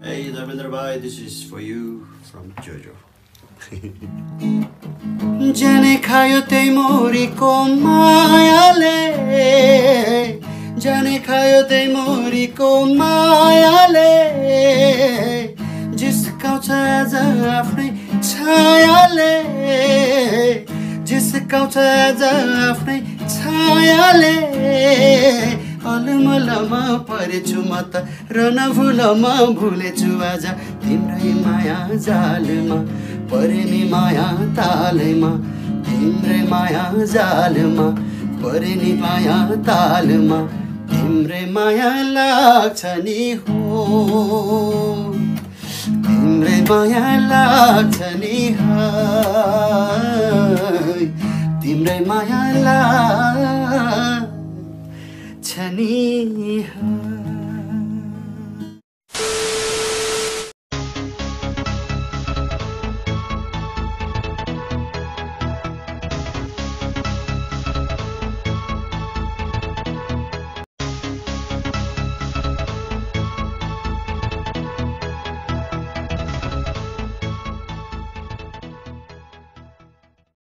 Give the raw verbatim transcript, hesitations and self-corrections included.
Hey Dharmendra bhai, this is for you from Jojo. जाने खायो त्यही मोरीको मायाले जाने खायो त्यही मोरीको मायाले जिस्काउँछ आज आफ्नै छायाले जिस्काउँछ आज आफ्नै छायाले अलमलमा परेछु म त र नभुलमा भुलेछु आज तिम्रै माया जालमा परे नि माया तालमा तिम्रै माया जालमा परे नि माया तालमा तिम्रै माया लाग्छ नि हो तिम्रै माया लाग्छ नि हाय तिम्रै माया लाग्छ नि हाय